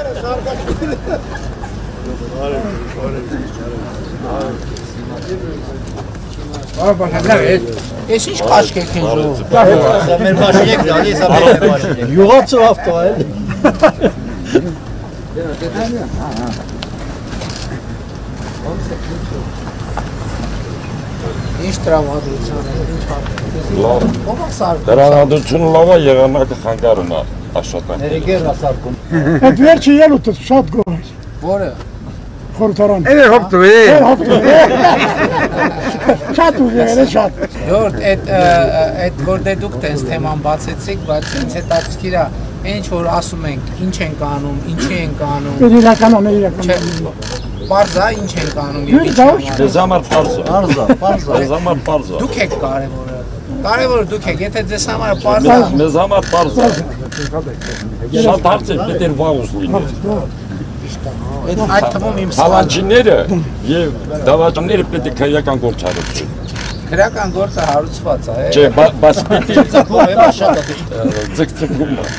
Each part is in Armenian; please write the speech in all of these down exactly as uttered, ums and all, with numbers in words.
Ես ինչ կաշկեք են ժողով։ Մեր մաշինեք դալի, սա մեր մաշինեք։ Յուղացը ավտո այլ։ Ինչ տրամադրության է, ինչ լավ։ ով է սարկում։ Տրամադրությունը լավ է, եղանակը խանգարում է աշխատանքը։ Ներեգերն է սարկում։ Այդ վերջը ելուտը շատ գոհ է։ Որը։ Խորհրդարան։ Էլի հոպտուի։ Շատ ուժեղ է, շատ։ Ժորդ, այդ այդ որ դե դուք տես թեման բացեցիք, բայց ինձ հետաքրքիր է, ինչ որ ասում ենք, ինչ ենք անում, ինչի ենք անում։ Իրականան է, իրականան։ Պարզ է, ինչ ենք անում։ Դեզ համար պարզ է։ Պարզ է, պարզ է։ Դեզ համար պարզ է։ Դուք եք կարևորը։ Կարևորը դուք եք, եթե ձեզ համար պարզ է։ Մեզ համար պարզ է։ Շատ հարց է պետք է վաղուց լինի։ Այդ թվում իմ Հալանջիները եւ դավաճանները պետք է քրեական գործ հարուցեն։ Քրեական գործը հարուցված է։ Չէ, բայց պետք է Ձգվում է, շատ է։ ձգձգում է։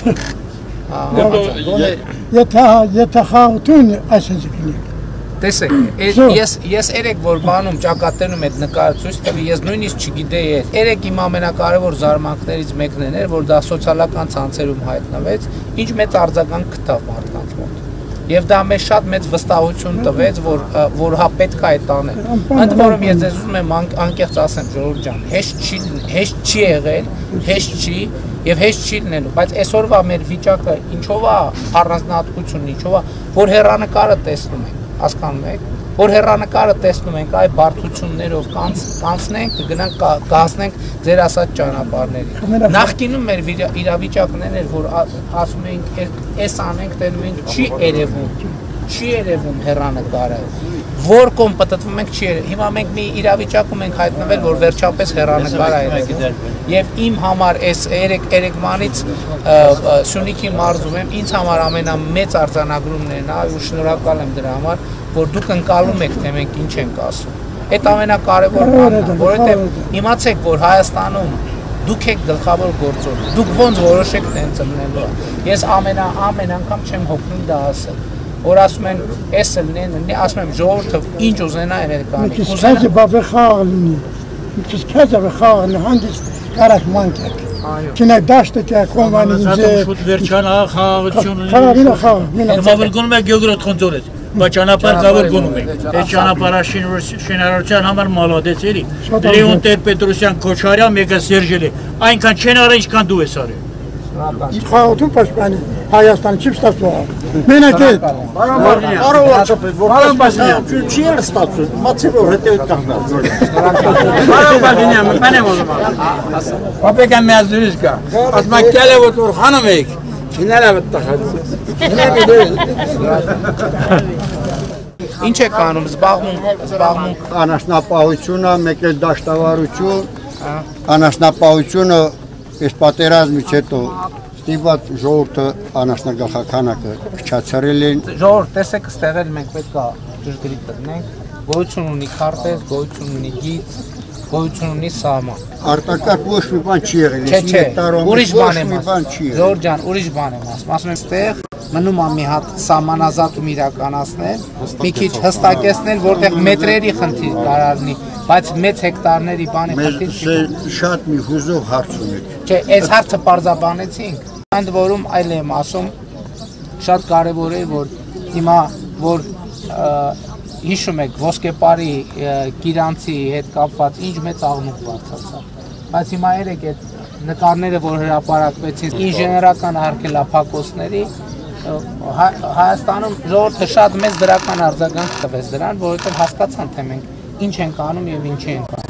Եթե եթե խաղթուն այսպես կլինի։ Տեսեք, ես ես երեք որ բանում ճակատներում այդ նկարը ցույց տվի, ես նույնիսկ չգիտեի։ Երեք իմ ամենակարևոր զարմանքներից մեկն էր, որ դա սոցիալական ցանցերում հայտնվեց, ինչ մեծ արձագանք գտավ մարդկանց մոտ։ Եվ դա մեզ շատ մեծ վստահություն տվեց, որ որ հա պետք է այդ անել։ Ընդ որում ես ձեզ ուզում եմ անկեղծ ասեմ, Ժողովուրդ ջան, հեշտ չի հեշտ չի եղել, հեշտ չի եւ հեշտ չի լինելու, բայց այսօրվա մեր վիճակը ինչով է առանձնահատկությունն, ինչով է, որ հեռանկարը տեսնում ենք, հասկանում եք, որ հեռանկարը տեսնում ենք, այ բարդություններով կանցնենք, կգնանք կհասնենք ձեր ասած ճանապարհների։ Նախկինում մեր իրավիճակն էր, որ ասում էինք, էս անենք, տենում ենք, չի երևում, չի երևում հեռանկարը, որ կողմ պտտվում ենք չի երևում։ Հիմա մենք մի իրավիճակում ենք հայտնվել, որ վերջապես հեռանկար է երևում։ Եվ իմ համար այս երեկմանից Սյունիքի մարզում եմ, ինձ համար ամենամեծ արձանագրումն է նա, ու շնորհակալ եմ դրա համար, որ դուք ընկալում եք, թե մենք ինչ ենք ասում։ Այդ ամենակարևոր բանն է, որովհետև իմացեք, որ Հայաստանում դուք եք գլխավոր գործոնը, դուք ոնց որոշեք տենց ըմնելու։ Ես ամենա ամեն անգամ չեմ հոգնում դա ասել, որ ասում են, էս լինեն, ասում եմ ժողովուրդը ինչ ուզենա էր կանի։ Քիչ բավե խաղ լինի։ Քիչ քեզ խաղ հանդիստ կարակ մանկեք։ Չնայ դաշտը թե կոմանի ինձ։ Շուտ վերջանա խաղաղությունը։ Խաղավինը խաղ։ Մավրգոնում է Գեոգրոտ Խնձորից։ Բայց ճանապարհ գավոր գնում ենք։ Այդ ճանապարհաշինարարության համար մալադեց էլի։ Լեոն Տեր-Պետրոսյան, Քոչարյան, մեկը Սերժելի։ Այնքան չեն արել, ինչքան դու ես արել։ Խաղաղություն պաշտպանի Հայաստանը չի ստացվում։ Մենակ այդ։ Բարով վարչապետ, որպես բաժանություն չի էլ ստացվում։ Մացի որ հետո կանգնած։ Բարով բաժանյամ, մեն եմ ուզում։ Պապեկը մեզ դուրս գա։ Ասում եք կելը որ խանում եք։ Չինել է վտտախած։ Ինչ եք անում, զբաղմունք, զբաղմունք։ Անասնապահությունը, մեկ էլ դաշտավարություն, անասնապահությունը այս պատերազմից հետո ստիպված ժողովուրդը անասնագլխականակը փչացրել են։ Ժողովուրդ, տեսեք, ստեղ էլ մենք պետք է ճշգրիտ դնենք, գոյություն ունի քարտեզ, գոյություն ունի գիծ, գոյություն ունի սահման։ Արտակարգ ոչ մի բան չի եղել, Չէ, չէ, ուրիշ բան եմ մի բան չի եղել։ Ժողովուրդ ջան, ուրիշ բան եմ ասում, ասում եմ ստեղ մնում է մի հատ սահմանազատում իրականացնել, մի քիչ հստակեցնել, որտեղ մետրերի խնդիր կարող լինի, բայց մեծ հեկտարների բանի խնդիր չի։ Մեզ շատ մի հուզող հարց ունեք։ Չէ, այս հարցը պարզաբանեցինք։ Ընդ որում այլ եմ ասում, շատ կարևոր է, որ հիմա որ հիշում եք ոսկեպարի Կիրանցի հետ կապված ինչ մեծ աղմուկ բարձրացավ։ Բայց հիմա երեք այդ նկարները, որ հրապարակվեցին ինժեներական արգելափակոցների, Հայաստանում ժողովուրդը շատ մեծ դրական արձագանք տվեց դրան, որովհետև հասկացան, թե մենք ինչ ենք անում եւ ինչի ենք անում։